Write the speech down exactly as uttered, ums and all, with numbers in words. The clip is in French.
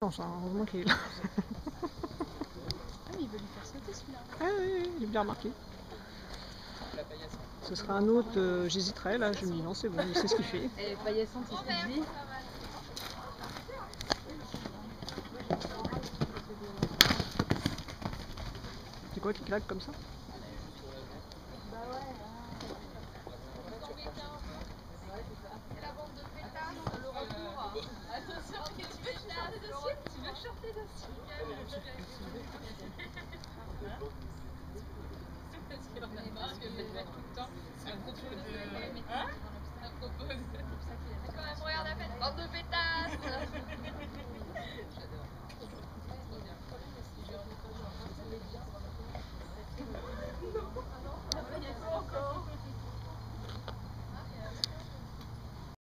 Non, ça, heureusement qu'il est là. Ah mais il veut lui faire sauter celui-là. Ah oui, oui, il est bien remarqué. Ce sera un autre, euh, j'hésiterais là, je me dis non c'est bon, il sait ce qu'il fait. Elle est paillassante, c'est ce que tu dis. C'est quoi qui claque comme ça? Bah ouais. La bande de pétasses, le retour. Attention, tu veux shorter dessus? Tu veux shorter dessus? Parce qu'on a marre que les mecs tout le temps à propos de... Hein? À propos de... Quand même, regarde la fête, bande de pétasses.